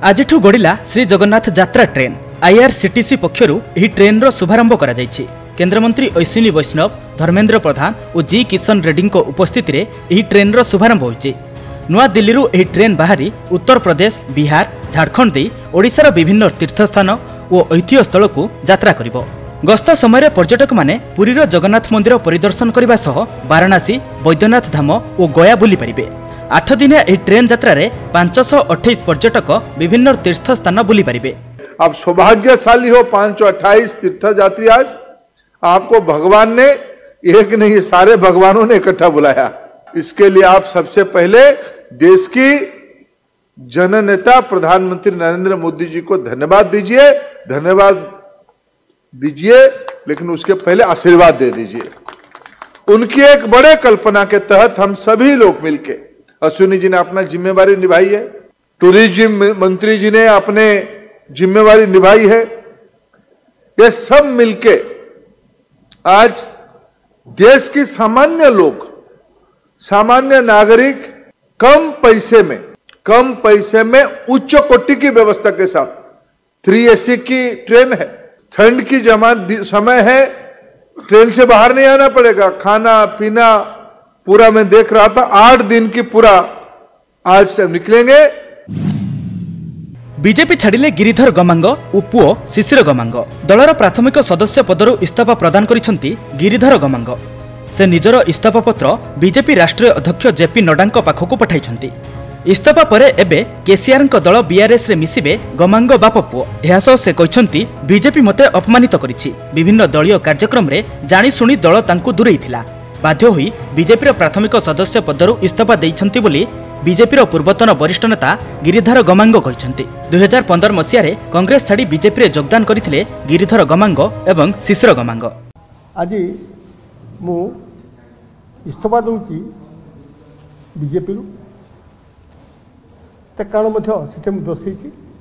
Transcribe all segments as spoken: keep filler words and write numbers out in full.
आजिठु गड़िला श्री जगन्नाथ यात्रा train. IRCTC पक्षरु एही train रो शुभारंभ करा जायछि। केंद्रमंत्री अश्विनी वैष्णव, धर्मेंद्र प्रधान और जी किशन रेड्डी को उपस्थिति रे एही ट्रेन रो शुभारंभ होइछि। नुआ दिल्ली रु एही ट्रेन बाहरी उत्तर प्रदेश, बिहार, झारखंड दे ओडिशार विभिन्न तीर्थस्थान और ऐतिह्य स्थल को यात्रा करिबो। गस्त समय पर्यटक माने पुरी रो जगन्नाथ मंदिर परिदर्शन करबा सह वाराणसी, बैद्यनाथ धाम और गया बुली परिबे। आठ दिन एही ट्रेन यात्रा रे पाँच सौ अट्ठाईस पर्यटक विभिन्न तीर्थ स्थान बुली परिबे। आप सौभाग्यशाली हो, पाँच सौ अट्ठाईस तीर्थ यात्री आज आपको भगवान ने एक नहीं सारे भगवानों ने इकट्ठा बुलाया। इसके लिए आप सबसे पहले देश की जननेता प्रधानमंत्री नरेंद्र मोदी जी को धन्यवाद दीजिए, धन्यवाद दीजिए, लेकिन उसके पहले आशीर्वाद दे दीजिए। उनकी एक बड़े कल्पना के तहत हम सभी लोग मिलके, अश्विनी जी ने अपना जिम्मेवारी निभाई है, टूरिज्म मंत्री जी ने अपने जिम्मेवारी निभाई है, ये सब मिलके आज देश की सामान्य लोग, सामान्य नागरिक कम पैसे में कम पैसे में उच्च कोटि की व्यवस्था के साथ थ्री एसी की ट्रेन है, ठंड की जमा समय है, ट्रेन से बाहर नहीं आना पड़ेगा, खाना पीना पूरा मैं देख रहा था, आठ दिन की पूरा आज से निकलेंगे। बीजेपी छाड़िले गिरिधर गमांग और पुओ शिशिर गमांग। दलर प्राथमिक सदस्य पदरु इस्तीफा प्रदान करिसेंती गिरिधर गमांग। से निजर इस्तीफा पत्र बीजेपी राष्ट्रीय अध्यक्ष जेपी नड्डा पाखक पठाइछंती। इस्तीफा परे एबे केसीआर दल बीआरएस रे मिसिबे गमांग बाप पुओ। एहासो से कहछंती बीजेपी मते अपमानित करिछि। विभिन्न दलीय कार्यक्रम रे जानि सुनी दल तांकु दूरेइथिला। बाध्य होई बीजेपी प्राथमिक सदस्य पदरु इस्तीफा देइछंती बोली बीजेपी पूर्वतन वरिष्ठ नेता गिरिधर गमांग कहते। दुई हजार पंद्रह मसीह कांग्रेस छाड़ी बीजेपी योगदान करथिले गिरिधर गमांग एवं शिशिर गमांग। आज मु इस्तीफा दूची बीजेपी कारण से दर्शे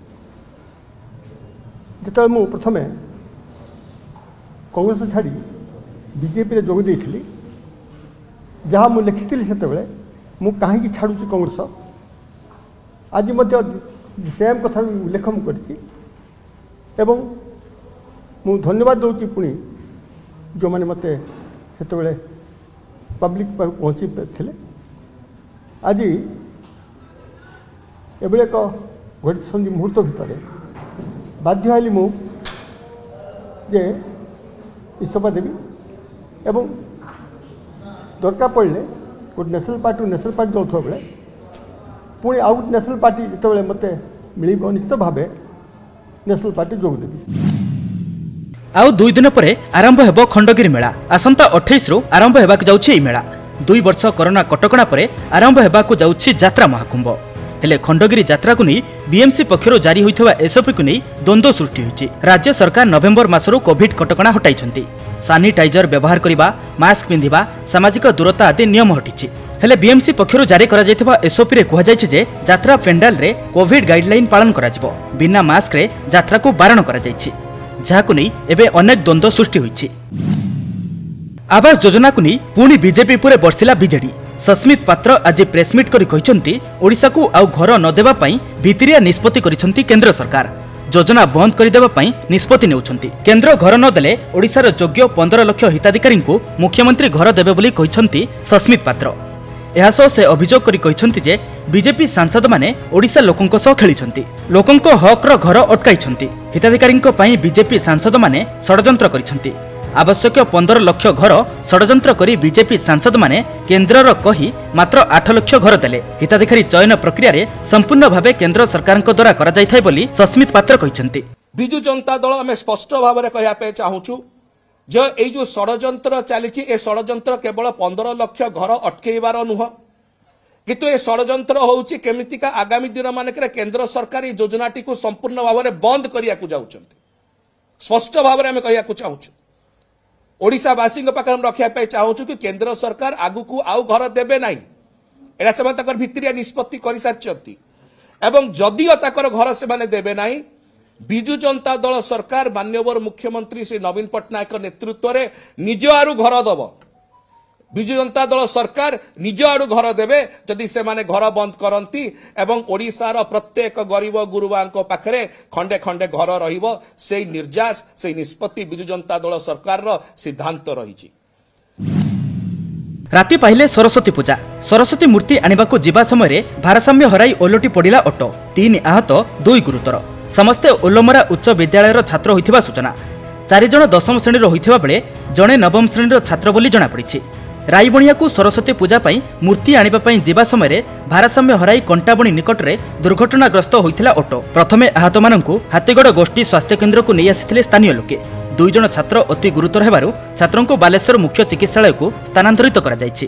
जो मु प्रथम कांग्रेस छाड़ी बीजेपी जोग देइथिली, जहाँ मु लिखिथिली सेतेबेले मु कहीं छाड़ुची कांग्रेस, आज सेम कथा उल्लेख मुझे एवं मु धन्यवाद दूची पुणी जो मैंने मत से पब्लिक पहुँची थे। आज एभली एक घटी मुहूर्त भितर बाध्य हली मु जे इस्तीफा देवी एवं दरकार पड़े गोटे नेशनल पार्टी नेशनल पार्टी जाऊँ बेले पुणी आउ गोटे नेशनल पार्टी जो मत मिल निश्चित भाव नेशनल पार्टी जोग देवी। आउ दुई दिन पर आरंभ हेबो खंडगिरी मेला। आसंता अट्ठाईस रु आरंभ हेबाक जाउछि एई मेला। दुई वर्ष कोरोना कटकणा पर आरंभ हेबाक जाउछि यात्रा महाकुंभ। हेले खंडगिरी यात्रा को नहीं बीएमसी पक्षरु जारी होइथवा एसओपी को नहीं द्वंद्व सृष्टि होइछि। राज्य सरकार नवेम्बर मासरु कोविड कटकणा हटाइछंती। सानिटाइजर व्यवहार करिबा, मास्क पिंधिबा, सामाजिक दूरता आदि नियम हटिछि। हेले बीएमसी पक्षरु जारी करा जायथिबा एसओपी रे कुहा जायछि जे यात्रा पेंडाल रे कोविड गाइडलाइन पालन करा जिवो। बिना मास्क रे यात्रा को बारण करा जायछि, जाहाकु नहीं एबे अनेक द्वंद्व सृष्टि होइछि। आवास योजना को नहीं पुणी बीजेपी पुरे बर्षिला बीजेडी। सस्मित पात्र आज प्रेसमिट करी कहिसंती ओडिशा को आउ घर न देबा पई भितरिया निष्पत्ति करिसंती केंद्र सरकार। योजना बंद कर देबा पई निष्पत्ति नेउछंती। केंद्र घर न देले ओडिशार योग्य पंद्रह लाख हिताधिकारी को मुख्यमंत्री घर देबे बोली कहिसंती सस्मित पात्र। एहासो से अभियोग करी कहिसंती जे बीजेपी सांसद माने ओडिशा लोकंक सह खेलिसंती, लोकंक हकर घर अटकाइछंती। हिताधिकारी पई बीजेपी सांसद माने षडयंत्र करिसंती। आवश्यक पंद्रह लाख घर षडयंत्र करी बीजेपी सांसद माने केंद्रर कही मात्र आठ लाख घर देले। हिताधिकारी चयन प्रक्रिया रे संपूर्ण भावे केंद्र सरकार द्वारा करा जायथाय बोली सस्मित पात्र कहिसंती। बिजु जनता दल आम स्पष्ट भाव में कहया पे चाहूछु जो ए जो षडयंत्र चली ए षडयंत्र केवल पंद्रह लाख घर अटकेबार नुह, किंतु ए षडयंत्र होउची केमितिका आगामी दिन मानक केंद्र सरकार योजनाटी को संपूर्ण भाव में बंद करिया को जाउछंती। स्पष्ट भाव में आम कहया को चाहूछु ओडिशावासी पाखे रखा चाहूँ कि केंद्र सरकार आगु को आउ घर देवे ना, एटा से भित्रिया निष्पत्ति कर सारी एवं जदिओ ताकर घर से देवे ना, बिजु जनता दल सरकार माननीय मुख्यमंत्री श्री नवीन पट्टनायक नेतृत्व में निज आरु घर दब विजु जनता दल सरकार निज आड़ू घर देवे जदि से माने घर बंद करती एवं ओडिशार प्रत्येक गरीब गुरुबा पाखरे खंडे खंडे घर रहिबो से निर्यास से निष्पत्ति विजु जनता दल सरकार रो सिद्धांत रही। राति पाइले सरस्वती पूजा सरस्वती मूर्ति आनिबाकू जिबा समय भारसाम्य हराई ओलटी पड़िला ऑटो तीन आहत दुई गुरुतर समस्ते ओलमरा उच्च विद्यालय छात्र होइथिबा सूचना चारि जण दशम श्रेणी होइथिबा बेले जणे नवम श्रेणी छात्र बोली जଣା पड़िछि। रायबणिया को सरस्वती पूजा पई मूर्ति आनिबा पई जिबा समय भारसाम्य हराई कंटाबणी निकट में दुर्घटनाग्रस्त होइथिला ऑटो प्रथमे आहत माननकू हातीगड़ गोष्ठी स्वास्थ्य केन्द्र को नहीं आसिथिले स्थानीय लोके दुई जण छात्र अति गुरुतर हेबारु छात्रों को बालेश्वर मुख्य चिकित्सालय को स्थानांतरित करा जायछि।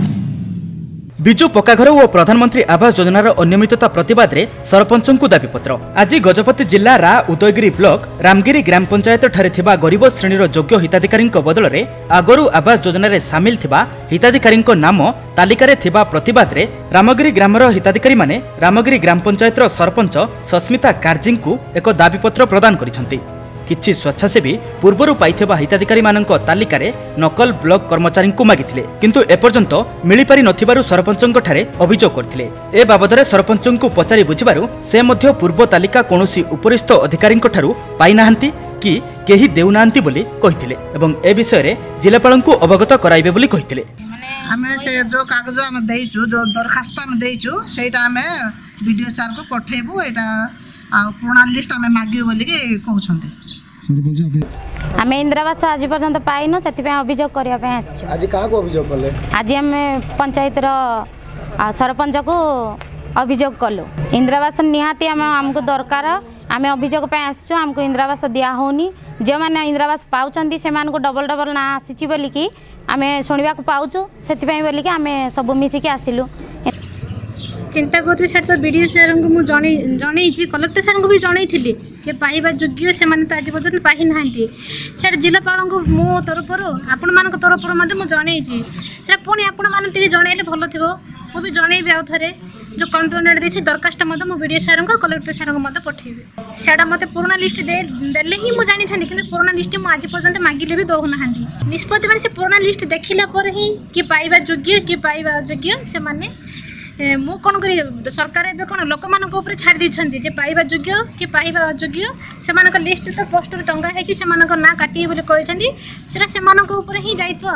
विजु पक्काघर और प्रधानमंत्री आवास योजनार अनियमितता प्रतिवाद रे सरपंचों को दाबीपत्र आज गजपति जिला रा उदयगिरी ब्लॉक रामगिरी ग्राम पंचायत ठारे थिबा गरीब श्रेणीर योग्य हिताधिकारी बदल में आगरू आवास योजना रे सामिल थिबा हिताधिकारी नाम तालिका रे थिबा प्रतिवाद रे रामगिरी ग्रामर हिताधिकारी माने रामगिरी ग्राम पंचायत सरपंच सस्मिता कार्जी को एक दाबीपत्र प्रदान करिसंती। किछि स्वेच्छासेवी पूर्वरु पाइथिबा हिताधिकारी मानक तालिका रे नकल ब्लॉक कर्मचारी को मागिथिले किंतु एपर्यंत मिली पारि नथिबारु सरपंचंक ठारे अभियोग करथिले। ए बाबदरे सरपंचंक पचारि बुझिबारु से मध्य पूर्व तालिका कोनोसी उपरिस्थ अधिकारींक ठारु पाइ नाहंती कि केही देउनांती बोली कहिथिले एवं ए विषय रे जिलापालंकु अवगत कराइबे बोली कहिथिले। हमें से जो कागज हम देइछु जो दरखास्त हम देइछु सेटा हमें वीडियो सर को पठेबु एटा आ पुराना लिस्ट हमें मागियो बोली के कहउछन्ते। आम इंदिरावास आज पर्यंत पाइन से अभियोग करने आज क्या अभियोग कले आज आम पंचायत सरपंच को अभियोग कलु इंदिरावास निहाती आम आमको दरकार आम अभियोग आसचु आमको इंदिरावास दिया होनी जो मैंने इंदिरावास पाँच से डबल डबल ना आसी बोलिकी आम शुणा पाचु से बोलिकी आम सब मिसिकी आसिलु चिंता करते तो बीडीओ सर को मुझे जन कलेक्टर सर को भी जनई थी कि पाइबा योग्य से तो आज पर्यटन पाई ना सर जिलापाल को मो तरफ आपण मान तरफ मुझे जनई पुणी आपण मैंने जनइले भल थो मुझे भी जनइबी आउ थे जो कंप्लेट देखिए दरखास्त बीडीओ सर को कलेक्टर सर को मत पठेबी सेटा मत पुराना लिस्ट देले ही मुझे जानी था कि पुराना लिस्ट मुझे आज पर्यटन मागिले भी दौना निष्पत्ति मैंने पुराना लिस्ट देखला पर ही कि पाइबा योग्य कि पाइबा योग्य से माने मु कौन कर सरकार एवं कौन लोक मान छाड़ दी पाइबा योग्य कि पाइबा अयोग्य से लिस्ट तो पोस्टर टंगा है ना काटे बोली कहते ही दायित्व।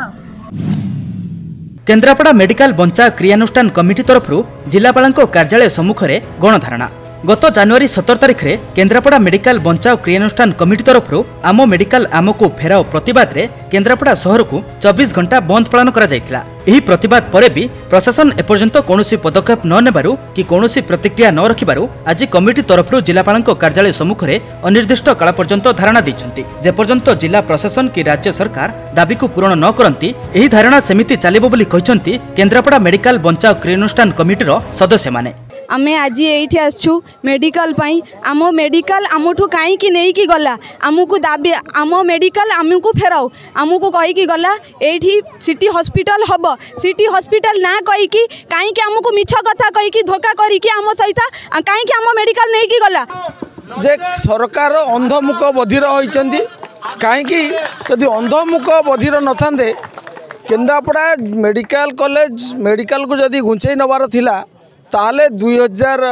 केन्द्रापड़ा मेडिकल बंचा क्रियानुष्ठान कमिटी तरफ जिलापाल कार्यालय सम्मुख में गणधारणा गत जनवरी सतर तारिख में केन्द्रापड़ा मेडिकल बंचाओ क्रियानुष्ठान कमिटी तरफ आम मेडिकल आमको फेराओ प्रतिवाद रे केन्द्रापड़ा शहर को चौबीस घंटा बंद पालन करा जायतिला। एही प्रतिवाद परे भी प्रशासन एपर्यंत कौनसी पदक्षेप न नेबारु कि कौनसी प्रतिक्रिया न रखिबारु आज कमिटी तरफ जिलापाल कार्यालय सम्मुख में अनिर्दिष्ट काल पर्यंत धारणा दैछन्ति जे पर्यंत जिला प्रशासन कि राज्य सरकार दाबी को पूरण न करंती एही धारणा सेमिति चलिबो बोली कहिसन्ति केन्द्रापड़ा मेडिकल बंचाओ क्रियानुष्ठान कमिटीर सदस्य माने। आमे आज ये आसु मेडिकल पाई आम मेडिकल आमठू कहीं नहीं कि गला आमको दाबी आम मेडिकल आमको फेराओ आमको कहीकि गला एठी सिटी हॉस्पिटल हम सिटी हॉस्पिटल ना कहीकि कहीं आमको मिछ कथा कहीकि धोखा करी आम सहित कहीं आम मेडिकल नहीं कि गला जे सरकार अंधमुख बधिर होइचंदी कहीं यदि अंधमुख बधिर न थांदे केन्द्रापड़ा मेडिकल कॉलेज मेडिकल को जदि घुंचई नबार थिला ताले दुई हजार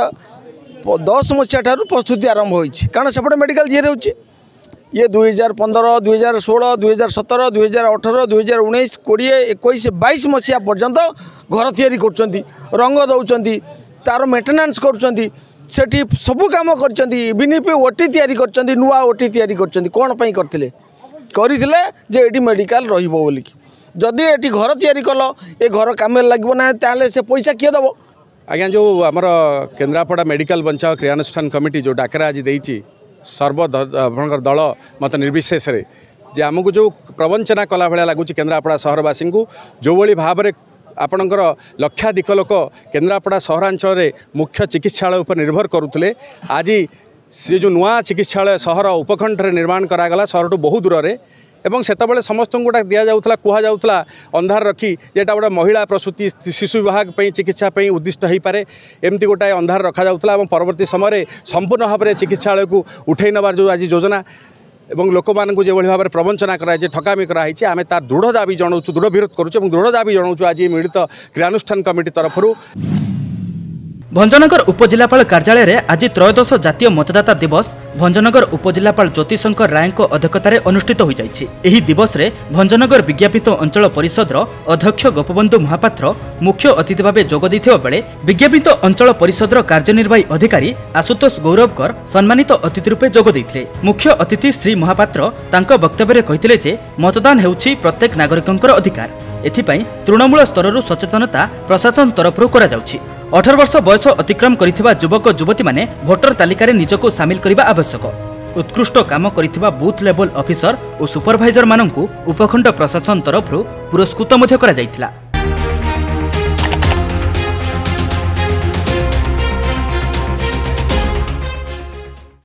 दस मसीहा ठार प्रस्तुति आरंभ होती कारण सेपटे मेडिकल जी रोचे ये दुई हजार पंद्रह दुई हजार षोह दुई हजार सतर दुई हजार अठर दुई हजार उन्नीस कोड़े एक बैश मसीहा पर्यंत घर तैयारी कर रंग दौरान तार मेटेनान्स करुँच सेठी सबू कम कर ओटी तैयारी कर नुआ ओटी तैयारी कर कौन पाई करते करते जे एटी मेडिकल रहिबो बोलिकी जदि एटी घर तैयारी कल ए घर काम लगे ना ताले से पैसा किए दब आज्ञा जो आमर केन्द्रापड़ा मेडिकल बंचाओ क्रियानुष्ठान कमिटी जो डाकरा आज देती सर्व आपंकर दल मत निर्विशेष रे जे आमको जो प्रवंचना कला भाया लगुच केन्द्रापड़ा सहरवासी को जो भाव में आपणकर लक्षाधिक लोक केन्द्रापड़ा सहरांचल मुख्य चिकित्सालय उपर निर्भर करुले आज से जो नुआ चिकित्सालय सहर उपखंड निर्माण करागला सहर बहुत दूर में एवं सेतबले समस्त गोटा दि जाऊला कह जाऊला अंधार रखी जेटा गोटे महिला प्रसूति शिशु विभाग चिकित्सा उद्दिष्ट हो पारे एमती गोटाए अंधार रखा जाऊला परवर्ती समय संपूर्ण भाव में चिकित्सालय को उठे नबार जो आज योजना एवं लोक मानक जो भाव में प्रवंचना कराए ठकामी कराई आम तार दृढ़ दाबी जनाऊँ दृढ़ विरोध करुँ दृढ़ दाबी जनाऊँ आज मिलित क्रियानुष्ठान कमिटी तरफ। भंजनगर उपजिलापाल कार्यालय रे आज त्रयोदश जातीय मतदाता दिवस भंजनगर उपजिलापाल ज्योतिशंकर राय अध्यक्षतार अनुष्ठित हो जाइछि। एही दिवस रे भंजनगर विज्ञापित अंचल परिषद अध्यक्ष गोपबंधु महापात्र मुख्य अतिथि भाव जोग दैथिबा बेले विज्ञापित अंचल परिषद कार्यनिर्वाही अधिकारी आशुतोष गौरवकर सम्मानित अतिथि रूपे जोग दैथिले। मुख्य अतिथि श्री महापात्र तांको वक्तव्य कहिथिले जे मतदान हेउछि प्रत्येक नागरिकंकर अधिकार, एथिपई तृणमूल स्तररू सचेतनता प्रशासन तरफरू करा जाउछि। अठारह वर्ष बयस अतिक्रम करिथिबा युवक युवती माने भोटर तालिकार निजको सामिल करिबा आवश्यक। उत्कृष्ट काम करिथिबा बूथ लेवल ऑफिसर और सुपरवाइजर माननकु उपखंड प्रशासन तरफरू पुरस्कृत मध्य करा जाइथिला।